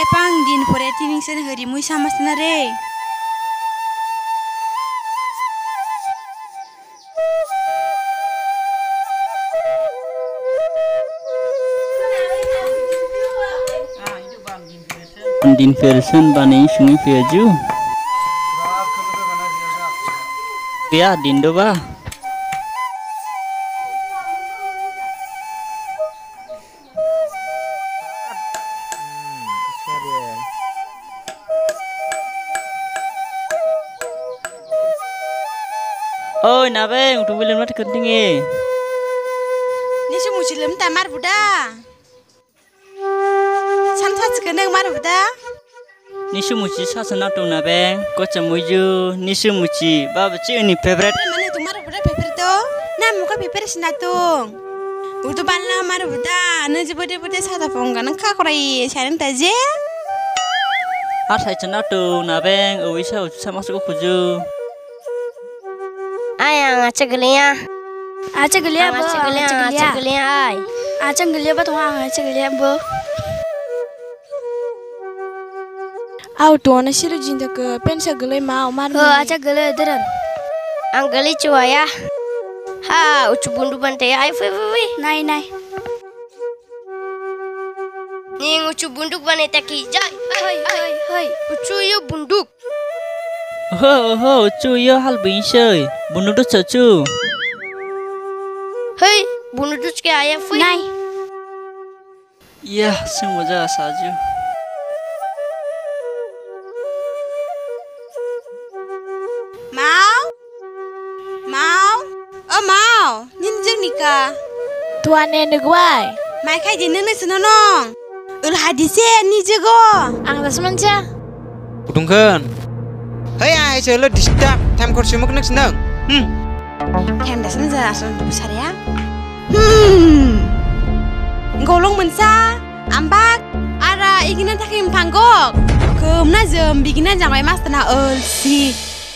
epang din pore tining sen hari mui sama senare. Din version bani sungi feju. Ya dindo ba. Oi nabe untuk bilang mati kentingi. Nisu muslim tamar buda. Sansa sekeneng mar buda. Nisu muci sasana tu nabe. Koca muju nisu muci. Baba ni favorite. Mana tu mar buda paper to? Na muka paper sinatung. Utu banla mar buda. Na jebode bode sada ponga nang kakorai sareng taje. Asai cina tu nabe. Uisa ucu sama suku kuju. Ayang aja gelia. Aja gelia bo. Aja gelia ay. Aja gelia ba tuang aja gelia bo. Au tuan siru jinda ke pensa gelia mau mar. Aja gelia deran. Ang geli cuy ya. Ha, ucu bundu bante ay fi. Nai. Ning ucu bunduk bane taki jai. Hai. Ucu yu bunduk. Ho, cu yo hal binsoi. Bunuh tu cu. Hei, bunuh tu ke ayah fi. Nai. Ya, semuanya saju. Mau. Oh mau. Nin jeng nikah. Tuan yang negwai. Mai kai di nene senonong. Ul hadise ni jego. Ang tas manca. Udungkan. Hei ay celo distab. Time kursi muk nak senang. Kem das menza asun besar ya. Golong mensa. Ambak. Ara iginan takim panggok. Kemna jem bikinan jangwai mas tena si.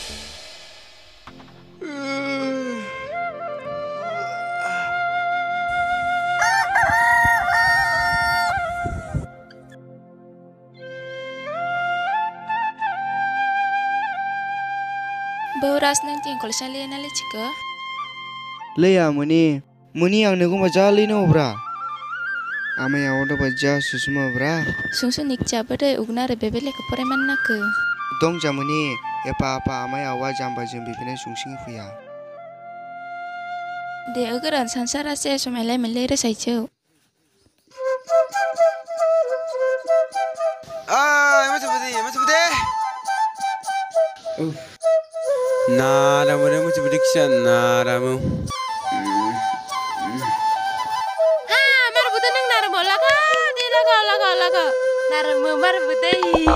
Bauras nang tiang kalau saya lihat nale cika. Leya muni ang nego majali no bra. Ame ya oda baja susuma bra. Sungsu nikca pada ugna rebebele keporeman nak. Dong jamuni ya apa ame awa jamba jembi bine sungsing fuya. De ageran sansara se somele melere saicu. Macam bede. Naramu macam bede kisah naramu. Marbuta nang naramu laka. Naramu marbuta.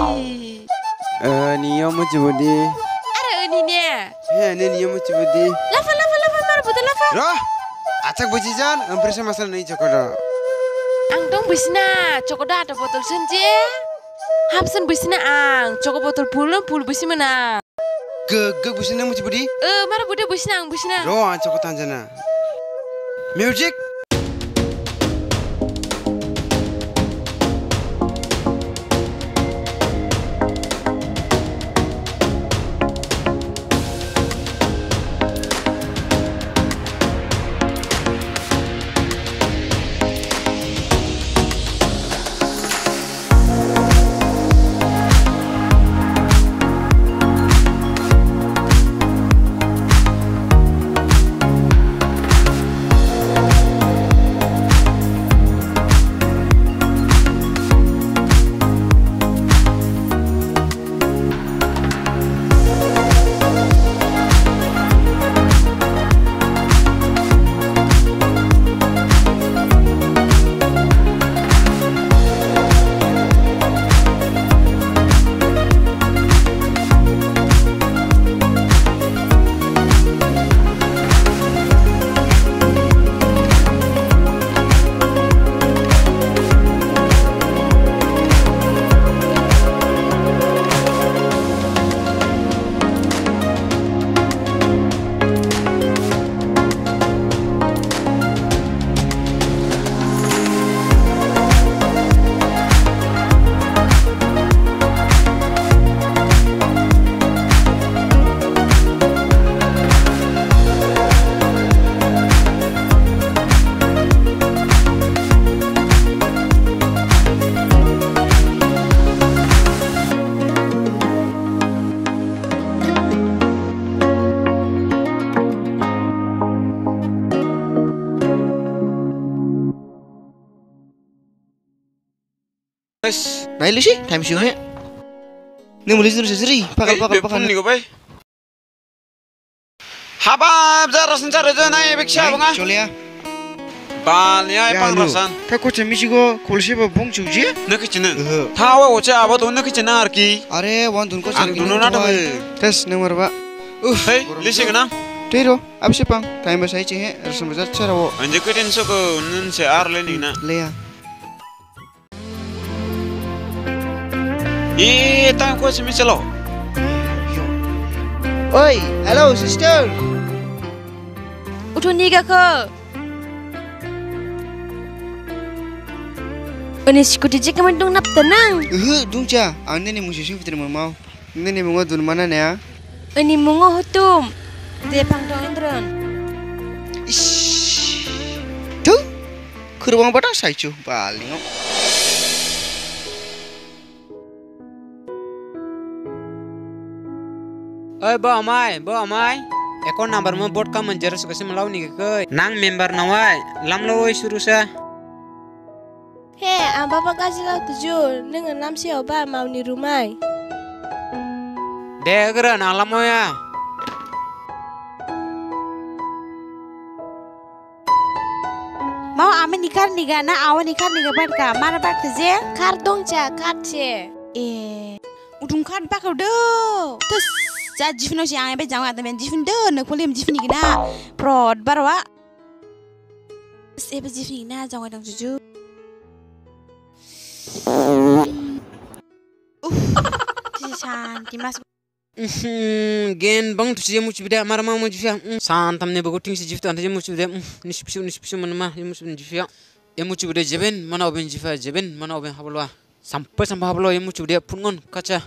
Niyo macam bede. Ara ini ni. Niyo macam bede. Lafa marbuta lafa. Roh, acak bujijan, empresa masalah ni cokoda. Ang dong bisna, cokoda ada botol senje. Hapsen bisna ang, coko botol pul bisi mana. Geg busina macam bede. Mara bude bisna ang bisna. Roh, acak tanjana. Music. Wes, Naik lu sih, time sih. Nih mulai terus seri, pakal. nih gue bay. Habab jarasan jarasan naik beksha bunga. Colia. Balnya pang rasan. Tak kau cemisi go, kulsi babong cuci. Nak kecina. Tawa ocha abad nak kecina arki. Are, wan tun kau Ang duno na tahu. Tes nomor ba. Hey, lisi kena. Tero, abis pang, time bahasa ini, rasam bahasa cara wo. Anjir kau tinso ko nun se arle ni na. Lea. Tang kau cemisi lo. Oi, hello sister. Udah nikah ke? Ini sikuti jika mendung nap tenang. Dungca, ane nih musuh fitri mau. Ini nih mau dun mana nih ya? Ini mungo hutum. Dia pangdong indron. Ish. Tuh, keruang pada saya cuy, paling. Oi bo amai. Ekon number mo board ka manjar sa kasi malaw ni ke. Nang member nawai, lam lo suruh sa. Hei, ang papa kasih lau tujuh. Dengan nam siapa mau ni rumah? Degra nang lam mo ya. Mau ame nikar na awan nikar bad ka mana bad je Kardong ca, karce. udung kan pak do terus ja jifno si ame be jangan ada men jifn do na kulim jifni gina prod barwa se be jifni na jangan dang juju Santi mas Gen bang tu sih muci beda marah mau muci ya. Santam ne baguting si jifta ante muci beda. Nisipsu mana mah muci beda jifya. Muci beda jeben mana oben jifya jeben mana oben habalwa. Sampai hablo muci beda pungon kaca.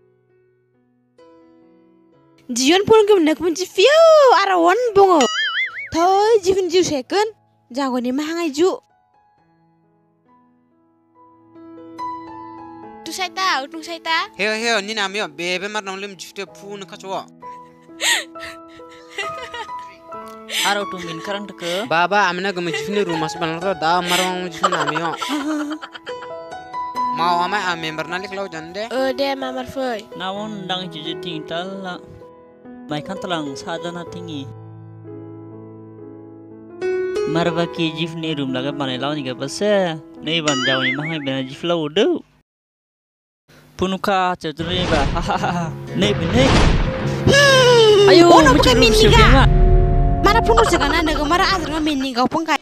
jion pun ke nak pun jifyo arawan bongo toy jifn ju second jago ni mahangai ju Utung saya ta. Heo ni namanya bebe mar nang lem jifte pun kaca. Aro tu min karang ke? Baba amna gam jifne rumah sebenarnya tu dah marang jifne namanya. Mau amai member nalik lau jande. Dia mamar foy. Nawon dang jiji tinggal la. Mai kan telang sadana tinggi. Marva ki jif ni room laga bane lau ni ga base. Nei ban jaw ni mahai bena jif lau do. Punuka cedri ba. Nei bene. Ayo, ono bukan min niga mana pun segana naga mara azra min niga pun kai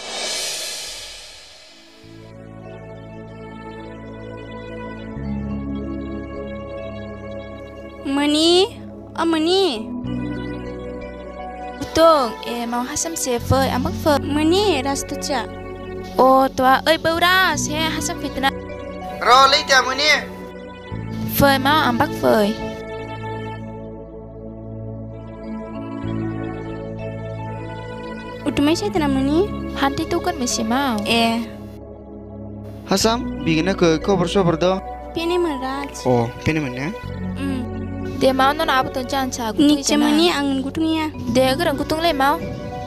Mani. Utung, mau hasam sefer, ambak fer. Mani, ras tu ca. Oh, tua, beras, hasam fitna. Ro, lei tiap muni. Fer mau ambak fer. Udah mai saya tenang mani. Hanti tu kan masih mau. Hasam, bikin ke cover do. Pini merat. Oh, pini mana? Dia mau non apa tu jangan cagu. Ni cemani angin gutungnya. Dia gerang gutung le mau.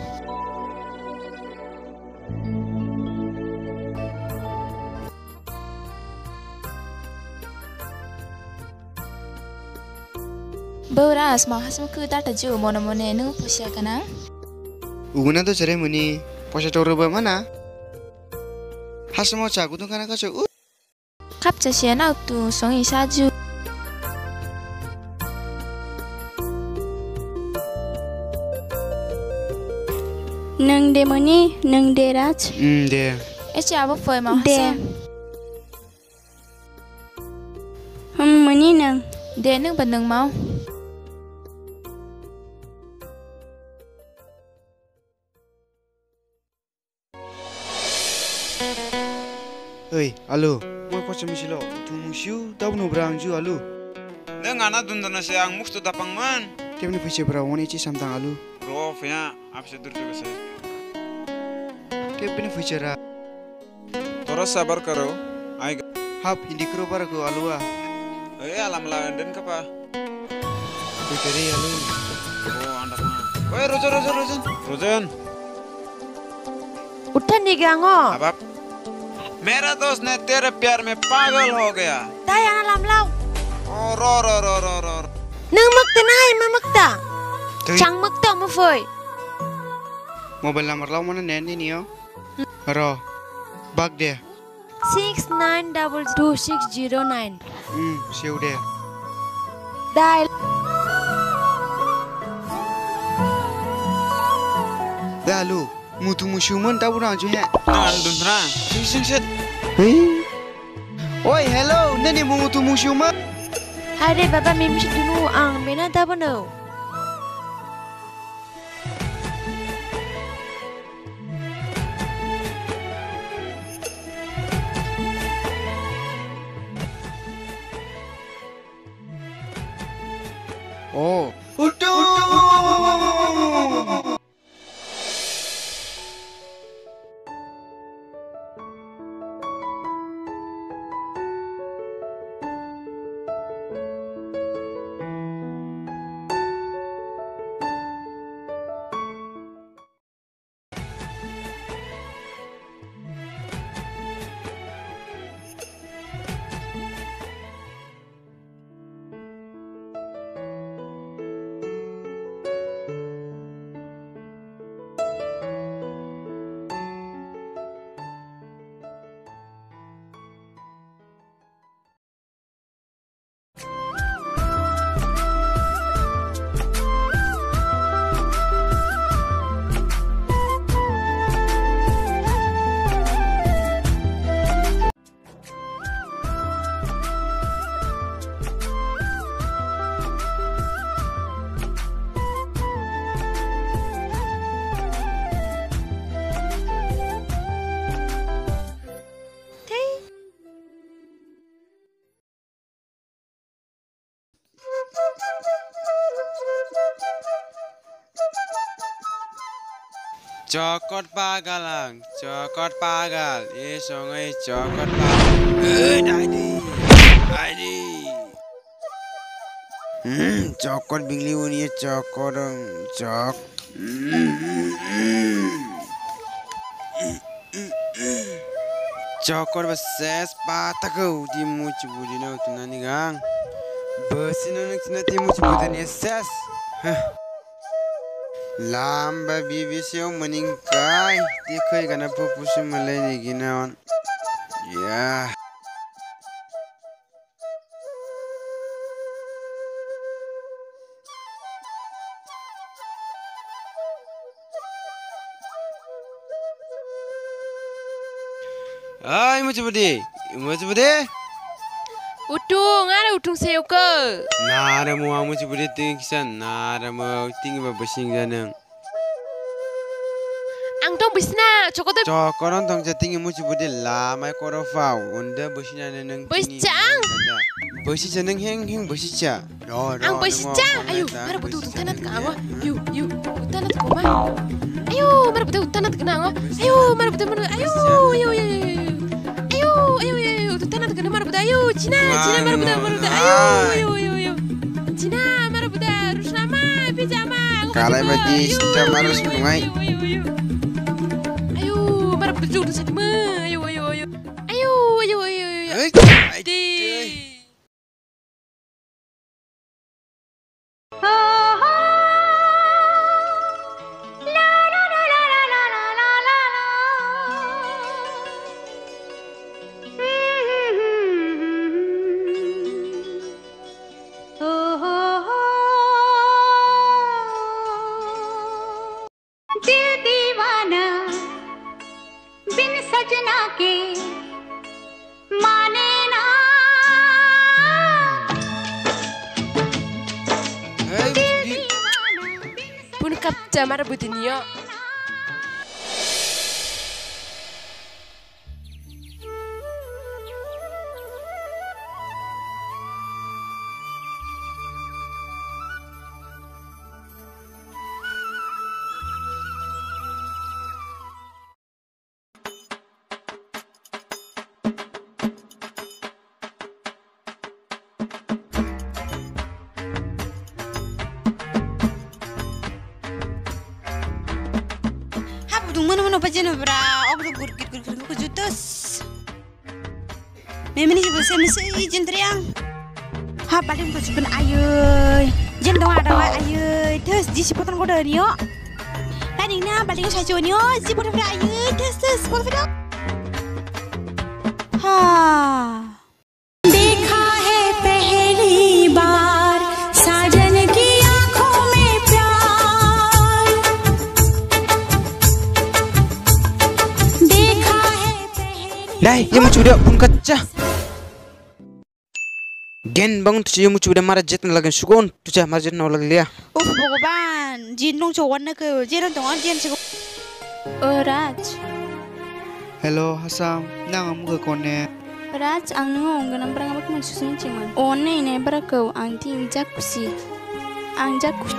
Beras mau hasam ke data ju mona nu pusya kana. Uguna tu cari muni. Pose toro ba mana? Hasam mau cagu tu kana kaca. Kap casian tu songi saju. Nang de mani, nang de raj. De. Apa foi mau hasam? Mani nang. De nang bandeng mau. Oi, alo. Mau kau cemisi lo. Tu musiu, tahu nu berang ju alo. Dengan anak dundana se ang mustu dapang man. Tiap ni pasti berawon ini samtang alo. Rof ya, apa sih juga saya. Tiap ni fucara. Terus sabar karo. Ay, Hap hindi kero para ko alo ah. alam lawan dan kapa. Fikiri alo. Oh, anda mah. Oi, Rojan. Udah nikah ngo. Apa? मेरा दोस्त ने तेरे प्यार में पागल हो गया Tay ang alam law. ओ रो रो रो रो रो Nang magta na ay mamakta. Chẳng mất tao mà phơi. Mobile number lau mana nendi ni yo? Ro. Bag dia. 69226009. Siu dia. Đài. Dah lu. Mutu musiuman tahu orang je. Nan dunra sing set Hei. Oi, hello. Nani mutu musiuman? Hai deh baba mimi dulu ang mena dah benar. Oh. Cokot pagalang, cokot pagal. Songai cokot pagal. Adi. Cokot bingli uni cokot cok. Cokot beses patakau di muci budina tunani gang. Besinun tunani muci budina ses. Lamba bibisyo meningkai tikai kana pupusu malai ni ginawan ya ai muci budi Utung, ada utung saya ke? nara mo muci budi tingsan nara mo tinggi babasing ganang Ang dong bisna, cokot tu cokoran tong jatingi muci budi lamai korofau unda basina neneng Basicang. basi janeng heng basi ca ang basicang. Ayo, mara betul tanat ke angwa. Yu, tanat ke mah. Ayo, mara betul tanat ke angwa. Ayo, mara betul ayo, tanat ke mara betul. Ayo, Cina mara betul. Ayo. Cina mara betul. Rusama, pijama. Kalai bati sita marus bungai. Ayo, mara betul sa ma. Ayo. Di. दिल दीवाना बिन सजना के माने ना Pun kapca mara betul niyo. Hap dung mana pa jeno bra. Obro gurkit ko jutos. Memang ni sebab saya jentriang. Ha paling tu seben ayuy. Jen dong ada ayuy. Terus di sipotan kau dah ni yo. Paling na paling saya cuci yo. Sipotan ayuy. Terus sipotan. Ha. देखा है पहली बार साजन की आंखों में प्यार देखा है पहली Dai, ye mucu dia pun kaca. Gen bang tu ye mucu dia marah jet lagan sukun. Tu cah marah jet nak lagan lia. Oh Bhagavan, jin dong cawan nak ke? Jin dong jin cakap. Raj. Hello Hasam, nang amu ke kone. Raj, ang nung ganang barang abak magsusun ciman. O ne barakaw ang ting jakusi. Ang jakusi.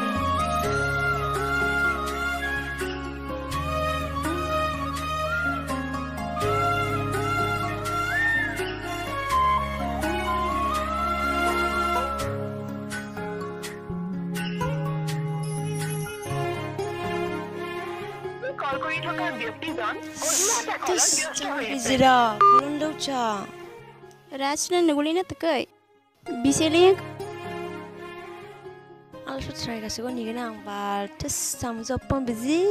Terus busy dah. Belum dah cah. Raj na naguli na takay. Busy lang. Alas try kasi ko ni ganang bal. Terus sama pang busy.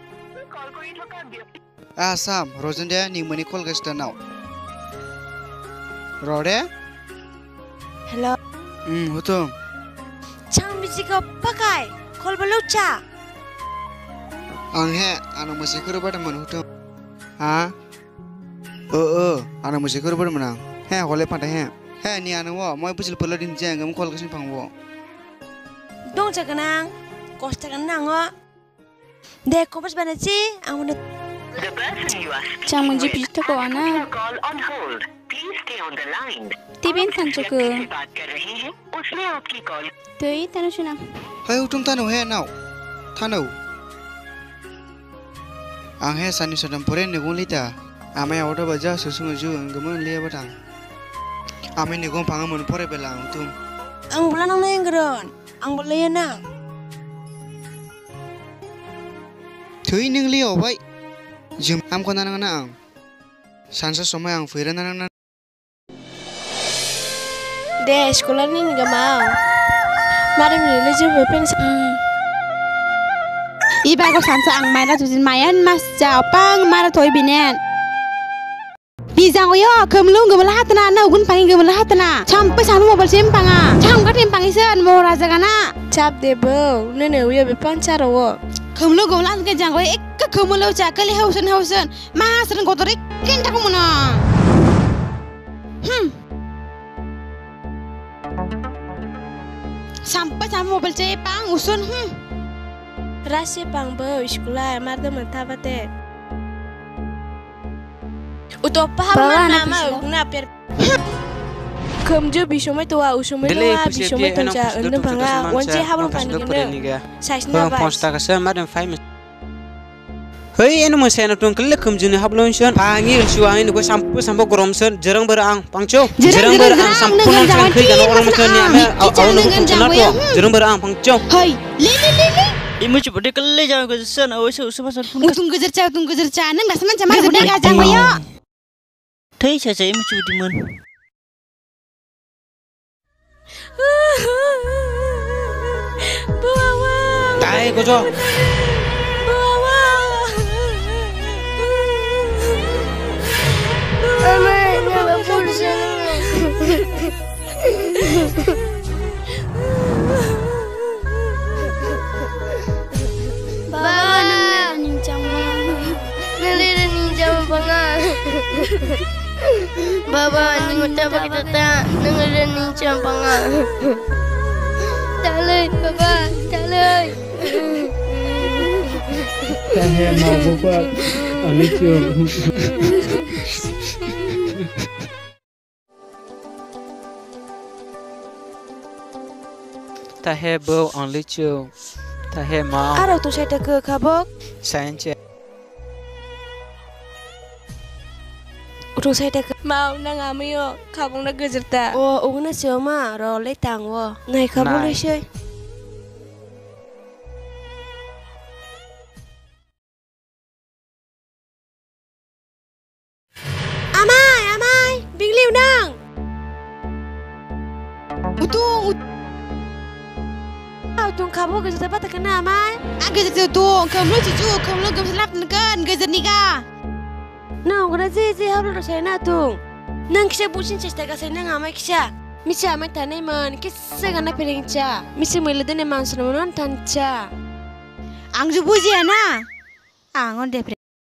Sam, Rosen dia ni mani call gas now. Rode? Hello. Hutum. Chang busy ka pakai. Call belum cah. Ang anak masih kuru pada mana hutum? Ha? Anak masih kuru pada mana? Oleh pada ni anak wa, mau pusil peladin jeng, kamu call kesini pangwo. Dong cak kenang. Kos cak kenang wa. Dek kau pas mana sih? Aku nak. Chang manji pijita ko ana. Tibin tancho ko. Tuy tano siya na. Hai hutum tanu now. Tanu. Ang sani sedang poren negung lita. Amai awda baja susungu ju, gemun liya batang. Amai negung pangamun pore belang hutum. Ang bulan ang nang geron. Ang boleh na. Tuy neng liya bai. Jum am kau nanang nang. Sansa somai ang firan nanang. Deh, sekolah ni nggak mau. Mari ni leju berpen. Iba ko sansa ang mayra tujin mayan mas jauh pang mara toy binen. Bijang ko yo kemlung gemelah tena na ugun pangi gemelah tena. Sampai sama mobil simpanga. Cam katim pangisan mau raja kana. Cap deh bo, nene uya berpen cara wo. Kemlung gemelah ke jangko ek kemlung cakali hausen mas ren kotor ikin tak muna. Sampai sama mobil simpang usun. Rasa pang bo sekolah marda mentapate. Untuk paham nama guna per. Kemju bisumai tua usumai tua bisumai tanja undang panga wanje habang panik undang. Sais na Bang posta kasi marah famous. Hei, anu masih anak tuan kelak kemju ni hablon shen. Panggil suami ni gua sampai gorom shen. Jarang berang pangco. Jarang berang sampai nang kiri kan orang macam ni. Awal nak kenal tu. Jarang berang pangco. Hei, le. Imu cepat dia kelih jangan kau sesan. Awak usah pun. Tunggu jerca, neng dah seman cama budak kajang koyo. Thấy saya imu cepat di mana? Tai kau jo. Baba, ni muda bagi tata, dengerin ni campanga. Talai, Baba, talai. Tahe mau buat, ani cium. Tahe bau only cium. Tahe mau. Arau tu saya ke kabok. Sanchez. Udah saya ke. Mau nang amiyo, kabung na gejerta. Oh, ugna sioma, role tangwo. Nai kabung le shay. Amai, bing liu nang. Awo geus dapat kena amai. Agak jatuh tuh, kamu geus selap neken, geus nikah. Nah, udah sih hablo rasanya tuh. Nang kisah bucin cesta kasih nang amai kisah. Misa amai tanai man, kisah kana piring ca. Misa mulai dene man sunan tanca. Ang jubuji ana. Angon deh.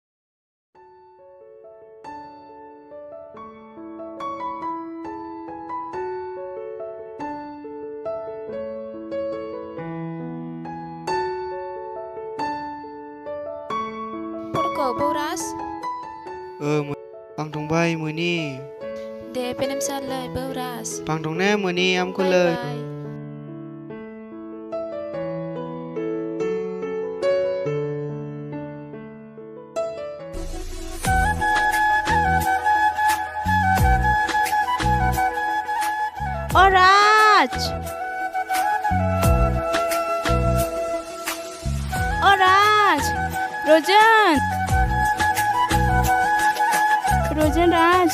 Porko Boras. Bang Tong Bayมื้อนี้ De penem salai Boras. บางตรงแน่มื้อนี้อ้ำก็เลย Oraj. Oraj. Rojan. Rojan Raj.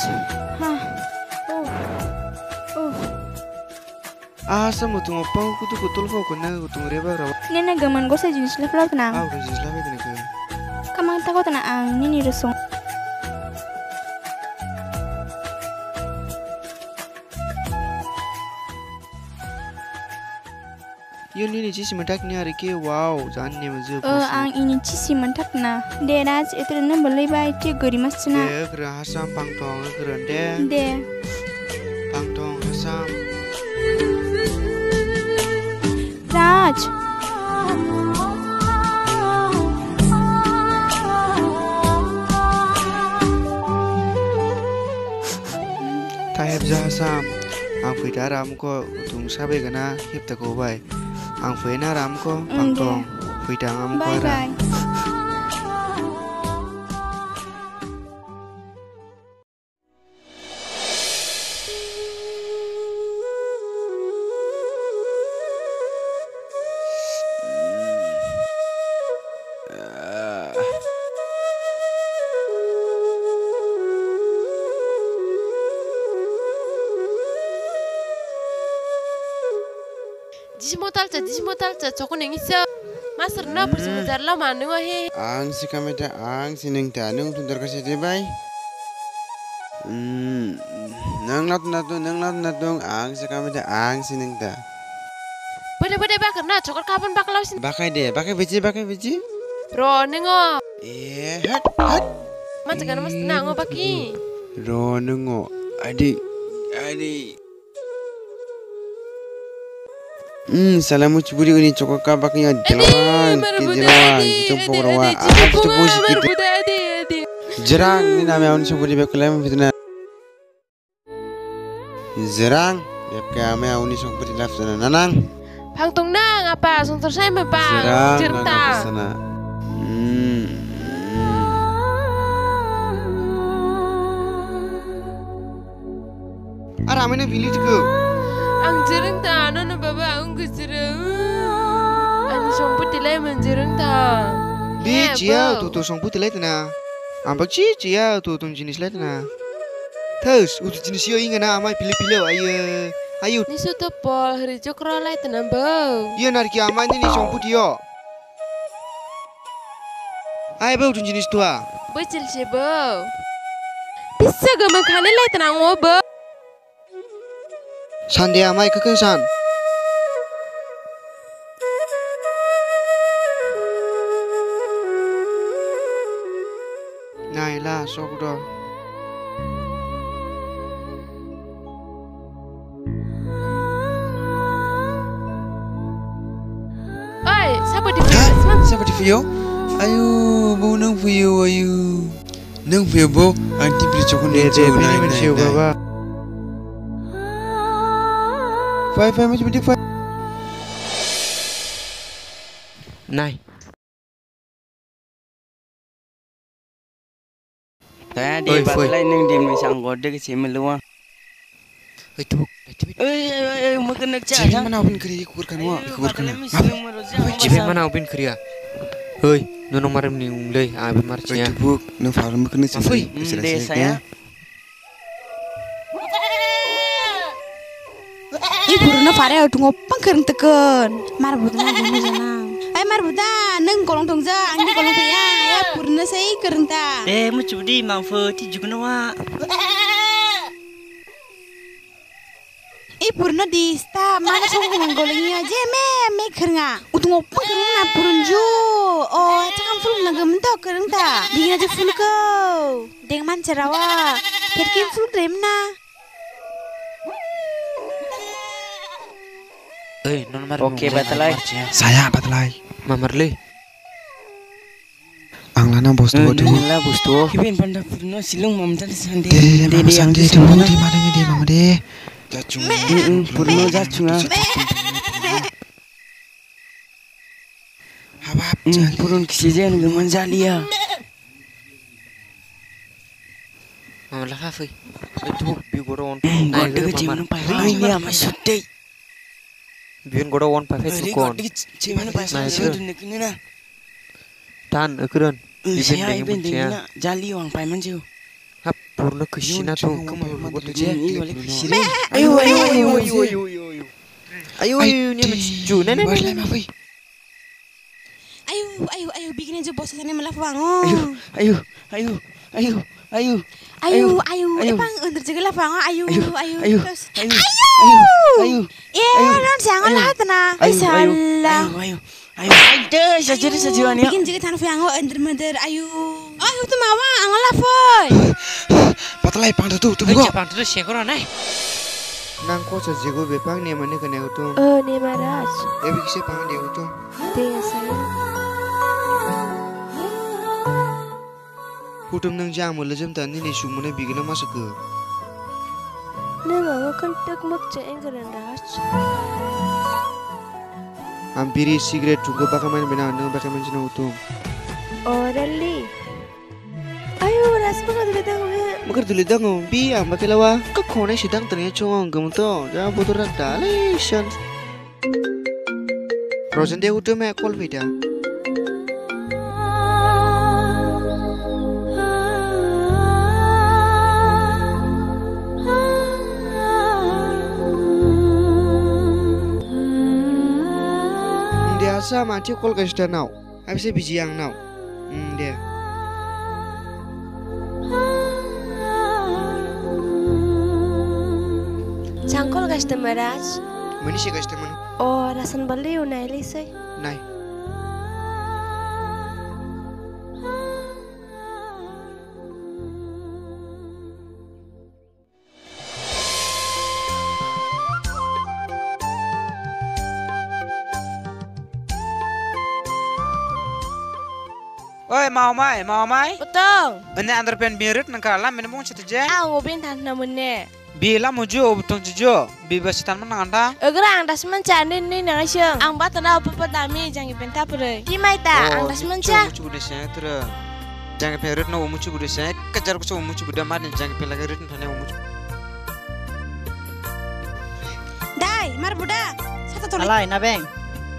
Asa mo tungo pau kutu kutul ko kuna kutung reba rawa. Nena gaman go sa jenis level tenang. Udah jelas lah begini ke. Kamang takut tenang ang nini resong. Yun ini sih sementak ni hari ke wow jangan ni maju. Ang ini cisi mentak na. Deraj itu na boleh baik ke gori mas na. De keren hasam pangtong keren de. De. Pangtong hasam. Raj. Tahap hasam. Ang fida ram ko tung sabe kana hip ta ko bai. Ang fina ram ko pangtong fida ngam ko Bye ram. bye. Dismotalca cokon yang isa. Master na persemujar la manu he. Ang si kameta ang sineng ta nung tundar kasi tibay. Nang lat natong ang si kameta ang sineng ta. Bade bakar na cokor kapan bakal lausin. Bakai beci. Ro nengo. Hat. Macakan mas tenang baki. Ro nengo. Adi. Salamu ciburi ini cokok kabaknya jelawan, copok rawa, apa tu puisi kita. Jerang ni nama orang ciburi bekulai fitnah. Jerang, bekulai nama orang ciburi lafzana nanang. Pangtung nang apa? Suntur saya mepang. Jerang, sana. Aramene village ko. Ang jereng ta, nana baba ang jereng. Ani somput dilai menjereng ta. Li cia tu somput dilai tena. Ambak cia tu jenis lai tena. Terus utu jenis yo ingana amai pilih ayo. Ni suto pol herijo krolai tena bau. Iya narki amai ni somput yo. Ayo bau tu jenis tua. Bocil se bau. Bisa gaman khane lai tena ngobo. Sande amai kekensan. Naila sokdo. Oi, siapa di Siapa di video? Ayo, bu nang video ayo. Nang video bu, anti beli cokon ni Ini baba. Five macam ni five. Này. Đấy, đi bắt lại nâng điểm mình sang gọi được cái gì mà luôn. Mau kena cak. Jiben mana upin kiri kuburkan wa. Jiben mana upin kiri ya? Hei, nonong marim ni ulai, abin marcinya. Buk, nang farm kena sih. Desa ya. Iburna fare utung opang kereng teken. Marbuta na demo janang. Ay marbuta neng kolong tongja angdi kolong ya ya burna sei kereng ta. Mu cubdi mangfo ti jugna wa. Iburna di sta mana song nang golengnya je me kerenga. Utung opang kereng na burunju. Oh cakam ful na gemento kereng ta. Dingin aja ful ko. Deng man cerawa. Perkin ful remna. Oke, batalai. Saya batalai. Mamarle. Ang lana bos tu tu. Lah bos tu. Kibin panda purno silung mamdan sande. Mama sande tu mama di mana ni mama de. Jacung. Purno jacung. Habab. Purun kisijen geman jalia. Mama lah kafe. Itu bigoron. Gede keciman pai. Ini ama sudai. Biun goda one pakai sukon. Ciman pai sa sudun nekina. Tan akuran. Saya ibin dingina jali wang pai manju. Hap purna kesina tu kamu buat tu je. Ayo. Ayo ni mencu. Nene. Ayo bikin aja bos sana malah bangun. Ayo. Epang under jaga lah bangun. Ayo. Non jangan lah tenang. Salah. Ayo. Ayo, saja ni. Bikin jaga tanah bangun under. Ayo tu mawa angal lah boy. Batalai pang tu buka. Pang tu sekor anai. Nang ko sa jigo bepang ni mana kena utung. Ni Maharaj. Ebi kise pang dia utung. Dengan saya. Hutum nang jang mula jam tani ni sumune bigina masuk ke. Nang aku kan tak makca enggaran Raj. Hampiri cigarette juga pakai main bina nang pakai main cina utung. Orally. Ayo Raj pakai dulu dah we. Magar dulu dah ngombi ang pakai lawa. Kau kone sidang ternyata cowong gemuto. Jangan bodoh rakta lesion. Rosen dia udah mek call beda. Asa mati kol ka sudah nau. Habis biji yang nau. Dia. Cangkol ka sudah Maharaj. Mana sih ka sudah mana? Oh, rasan beli unai lisai. Nai. Oi mau mai. Betul. Ini underpen birit nang kala minum cerita je. Ngobin tan namune. Bila muju betung jujo. Bibas tan menang anda. Egrang das mencari ni nang syeng. Ang batana apa dami jangan benta pure. Di mai ta ang das menca. Muju bude saya terus. Jangan perit no muju bude saya. Kejar kucu muju bude mar jangan pelagi rit tane muju. Dai mar buda. Satu tolong. Alai na beng.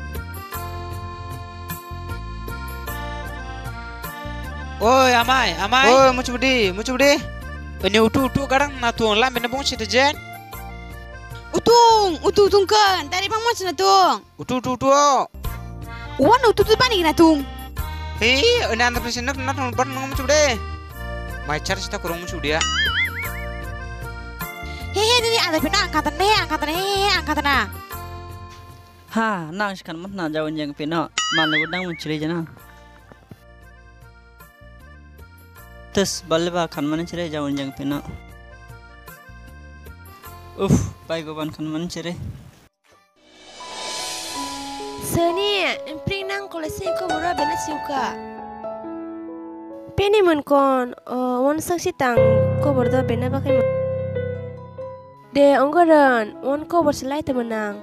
Oi amai. Oi mucu budi. Ini utu kadang na tuang lah minum cerita je. Utung kan. Dari bang macam natung. Utu. Wan utu bani natung. Hei, ini anda presiden nak bar nunggu mucu budi. Mai cara cerita kurang mucu dia. Hehe, ini ada pina angkatan na. Ha, nang sekarang mana jauh yang pina. Malu udang mencuri jana. Terus balba kan mana cerai jauh yang pina. Baik goban kan mana cerai. Seni, impring nang kolesi ko bora bena siuka. Peni mun kon, wan saksi tang ko bordo bena pakai. De onggoran, wan ko borselai temenang.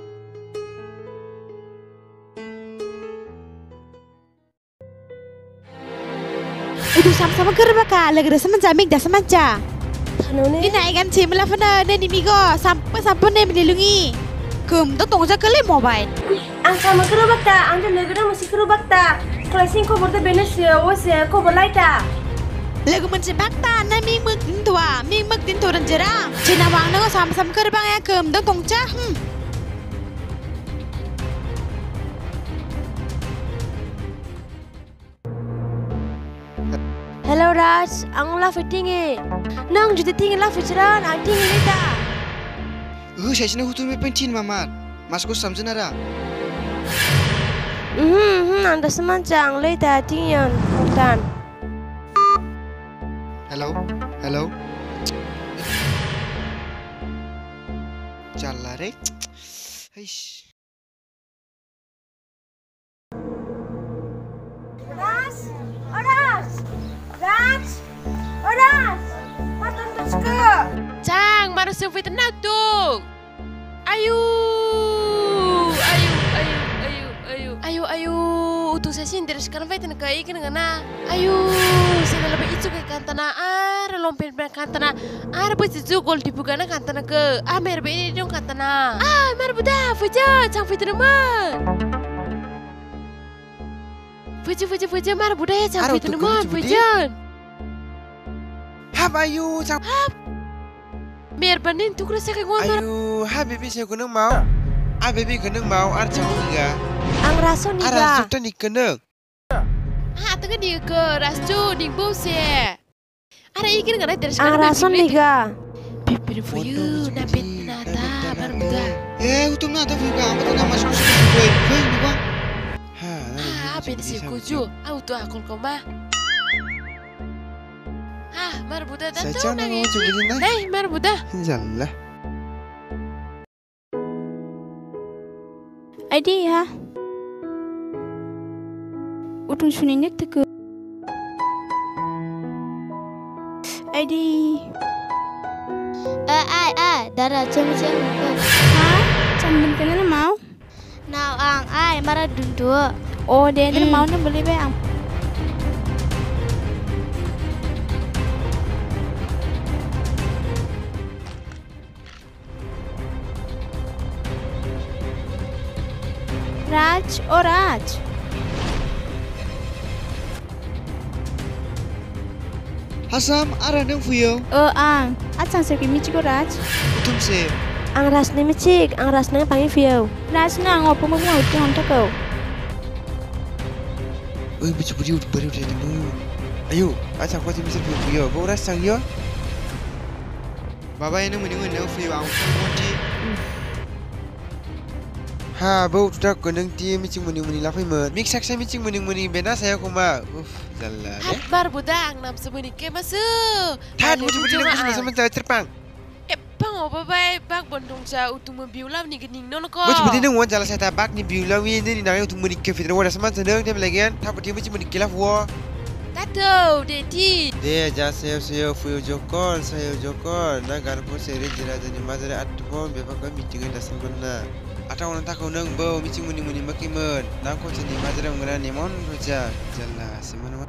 Itu sama-sama gerbaka, lagi dah sama jamik dah sama aja. Kanone. Ini naik kan cimela fana, ni migo sampai ni melindungi. Kum tu tunggu kali mobile. Ang sama gerobak ta, ang tu lagi dah masih gerobak ta. Kalau sing kau berda benes ya, was ya kau berlai ta. Lagu moncik bakta na ming mek din tua dan jerang. Cina wang nang sam kerbang ya kem dong tongca. Hello Raj, ang la fitting nang jadi tinggal la fitran, ang tinggal kita. Saya sini hutu me pentin mamat. Masku samjenara. Anda semacam leta tinggal hutan. Hello. Jalare. Eish. Oras, matang tuske. Cang, mana semua tenang tu. Ayu. Utu saya sih dari sekarang fight nak ikan ngana. Ayu, saya lebih itu ke kantana lompin kantana buat jugol di bugana kantana ke. Mer be dong kantana. Mer buda, fuja, cang fight nama. Fuja, mer buda ya cang fight nama, fuja. Hap ayu, cang. Mer banin tu kira saya ngomong. Ayu, baby saya kena mau. Baby kena mau, cang enggak. Ang raso ni Rasu tu ni kena. Tengah dia ke rasu ding bose. Ada ikan nggak dari ang sekarang? raso ni ga. Pipi for you, napit nata bermuda. Utum nada fuga, mata nama masuk boy. Boy ni ba? Apa sih kuju? Tu akul koma. Marbuda dan tu nangis. Marbuda. Insyaallah. Adi ha. Utung suni nek teke. Adi. Darah cem. Ha? Cambin kena mau? Now ang marah dundu. Oh, dia mau na boleh be ang. Raj. Hasam, ara nang fuyo. Ang. Acang se kimi ciko Raj. Utum se. Ang ras ni micik, ang ras ni panggil view. Raj na ngopo mo uti honta kau. Budi baru dia temu. Ayo, acang kau timis fuyo. Kau ras sang yo. Baba yang mendingan nang fuyo ang fuyo. Bau sudah kondang tiap micing muni lapai mer. Mix saya micing muni bena saya kuma. Jalan. Marbuda ang nam semuni ke masu. Tad budi nak masuk sama terpang. Bang apa bay bag bondong sa utung biulam ni gening nono ko. Budi nak wan jalan saya tabak ni biulam ni nak utung muni ke fitro wala sama sedang dia belagian. Tak budi micing muni kelaf wo. Tato, deti. Dia jasa saya fuyo jokol. Nak garpu seri jira jadi mazare atpon bebak kami meeting dah sempurna. Atau orang tak kau neng bau micing muni makiman. Nak kau jadi mazare mengenai nemon roja. Jelas semana.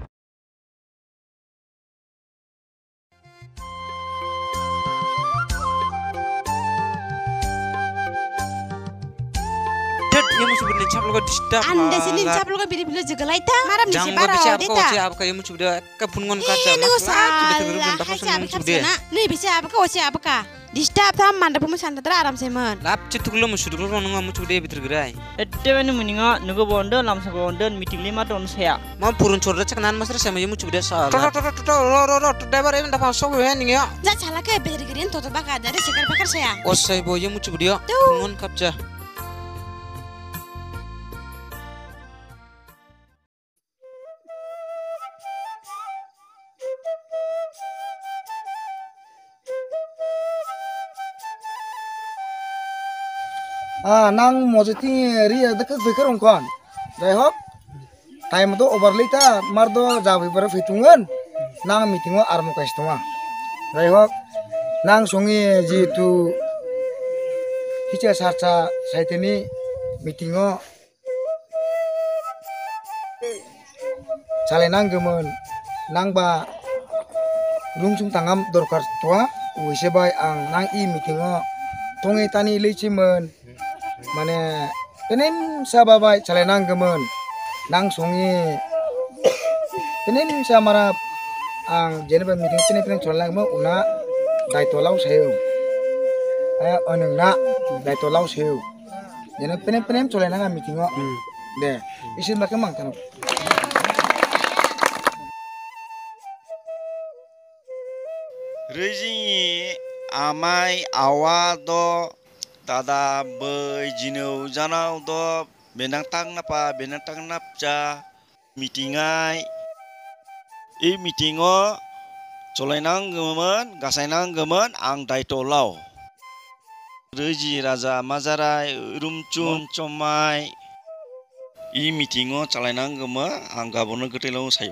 Yang musuh benda caplo ko disturb. Anda sini caplo ko bili jegalai ta. Maram ni si bara deta. Apa yang musuh benda kepungon kaca. Nih bisa apa ka? Disturb ta manda pumu santa tra aram seman. Lap cituklo musuh dulu nunga musuh benda bitir gerai. Dewan muninga nugo bondo lamsa bondo meeting 5 tahun saya. Mau purun corda cekanan masra sama yang musuh benda soal. Driver ini dapat sok nih ya. Ja chala ke beri gerin toto baka dari sekar bakar saya. Osai boy yang musuh benda. Pungon kapja. Nang mojoti ria dekat fikir ongkon. Rehop. Time tu overlay ta mardo jawi ber fitungan. Nang meetingo armo kastoma. Rehop. Nang songi jitu hica sarca saiteni meetingo salenang gemen nang ba lungsung tangam dorkar tua wise bai ang nang I meetingo tongi tani lechimen mane penin sababai salenang gemen nang songi penin samara ang jenepa meeting pene cholang mo una daito law sayo oneng na daito law sayo jene pene cholang nga meeting o de isin bakal mang tanong Reji amai awa do tada bai jino janau do benang tang napja meetingai meetingo colainang gemen gasainang gemen ang daito law Reji raja mazarai rumcun comai meetingo calainang gemen ang gabono getelau sayo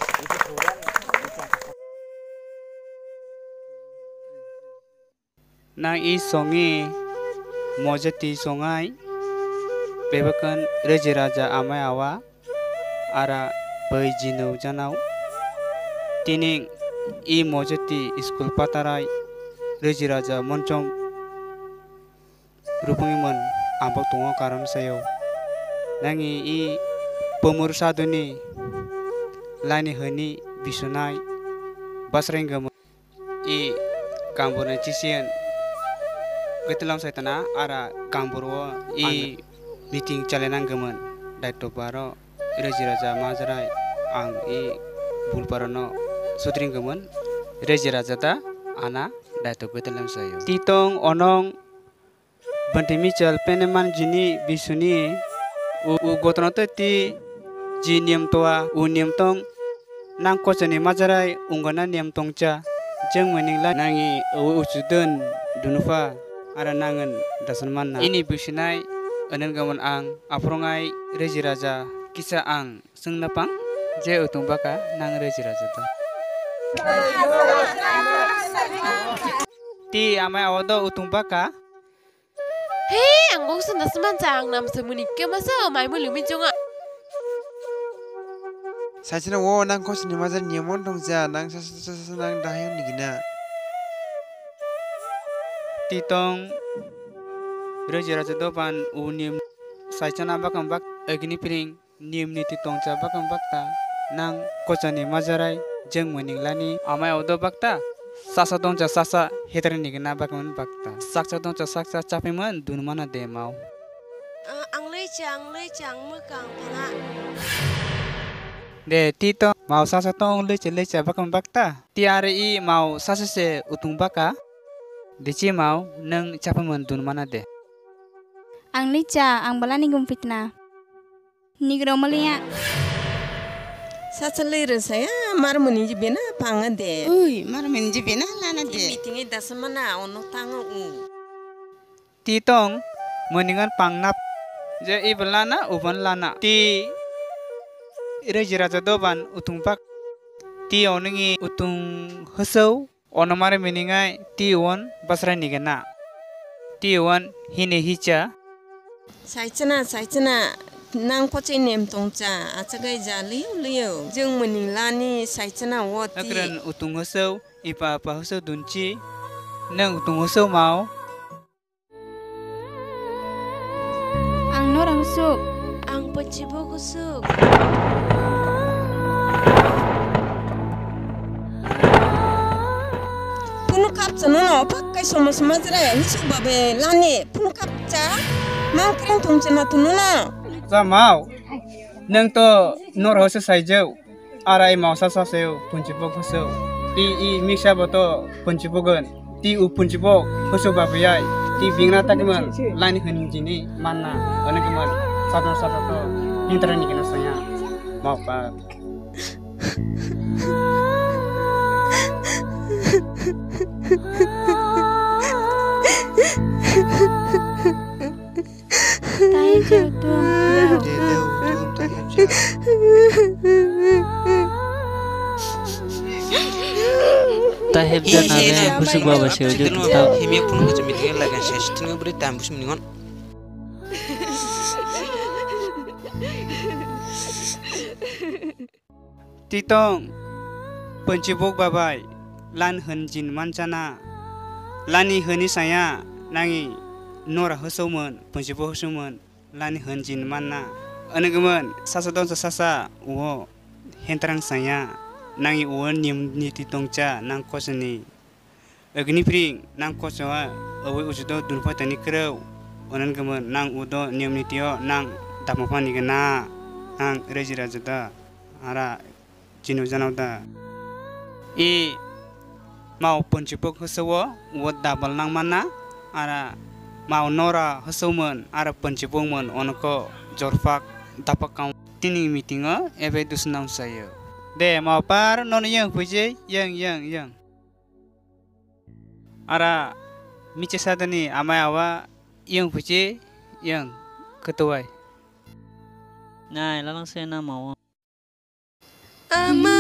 nang songi mojati songai bebakan Reji raja amai awa ara bai jino janau tining mojati school patarai Reji raja moncong rupungiman ambak tungo karam sayo nangi pemur saduni lani hani bisunai basrenggam kambona cisian Ketelam saya tanah ara kamburwo meeting calenang gemen daito baro Reji raja mazarai ang bulparano sutring gemen Reji raja ta ana daito ketelam saya titong onong bantemi cal peneman jini bisuni u gotrono ti jiniam toa uniam tong nang kocani mazarai unggana niam tongca jeng meningla nangi usudun dunufa ara nangan dasan manna ini bisinai anan gaman ang aprongai Reji raja kisa ang seng napang je utung baka nang Reji raja to ti amai awodo utung baka hei ang gong sen dasman jang nam semuni ke masa mai mu lumi jonga Sajana wo nang kos ni mazar nyemon dong ja nang sasa nang dahayon nigina titong Reji raja dopan unim sajana bakam bak agni piring nim ni titong ca bakam bakta nang kocani mazarai jeng mening lani amai odo bakta sasa dong ca sasa hetren nigina bakam bakta saksa dong ca saksa capiman dun mana de mau ang lei chang mekang panga de tito mau sasa tong lecha bakam bakta tiari mau sasa se utung baka Dici mau neng capaman dun mana de ang licha ang balani gumpitna nigro malia sasalere saya marmoni jibena panga de uy marmoni jibena lana de meeting ida semana ono tango titong meningan pangnap je ibelana uban lana ti Reji raja doban utung pak ti oningi utung hesau ono mare meningai ti won basra nigena ti won hine hicha saicana nang koce nem tongca acagai jali liu jeng mening lani saicana woti akran utung hesau ipa hesau dunci nang utung hesau mau ang norang suk ang pecibo kusuk punu kapca nono pakai somos mazra nisu babe lani punu kapca mangkring tongcena tununa za mau nang to nor hose saijau arai mau sasa seu puncipok hoseu i mixa boto puncipogan ti u puncipok hoso babiyai ti bingra takiman lani hinjini mana ana keman satu to intern ni saya mau pa tai jatuh tahib jana busuk baba seo jo tau himi pun ko meeting lagan ses tinu beri tambus meningon titong pencibok babai lan henjin mancana lani heni saya nangi nora hosauman pencibok hosauman lani henjin mana anegeman sasa don sasa wo hentrang saya nangi uan niti tongcha nang kosani agni pring nang kosawa awi ujudo dunpa tani krau onan gaman nang udo nitio nang tamapani gana nang rejira jada ara jinu janauda mau ponchipok hasawa wad dabal nang mana ara mau nora hasauman ara ponchipongman onako jorfak dapakang tini meetinga ebe dusnam saya de mau par non yang puje yang ara miche sadani amai awa yang puje yang ketuai Nai lalang saya na mau. Ama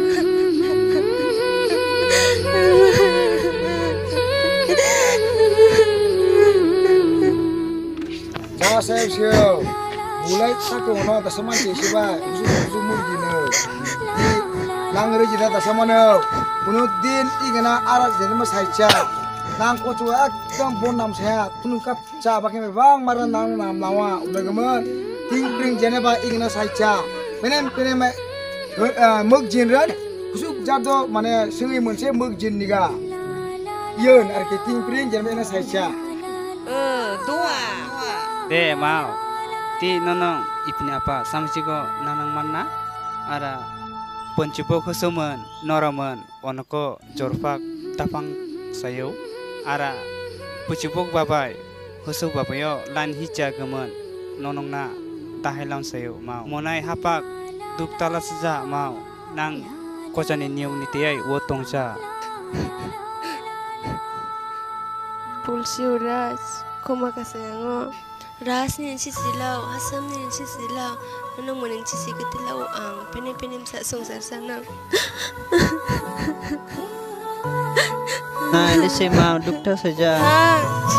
Saya siapa? Mulai satu orang tak sama siapa? Usul murjino. Nang rejina tak sama no. Punut din ingana aras jadi mas haica. Nang ko cuak dam bon nam saya. Punut kap ca pakai bang maran nang nam lawa. Udah gemen. Ting pring jene ba ingana haica. Penem mug jinran. Kusuk jado mana sungai munce mug jin niga. Yen arketing pring jene ba haica. Dua. De mau ti nonong ipni apa samsigo nanang manna ara ponchipok hosuman noraman onoko jorfak tapang sayo ara puchipok babai hosu babayo lan hija gaman nonong na tahelam sayo mau monai hapak duktala saja mau nang kocani niu nitiai wotongsa Pulsio ras kuma kasayango Ras ni si silau, asam ni si silau, menang menang si ketilau ang, penem sa songsar sana. Nah, ini saya mau dokter saja.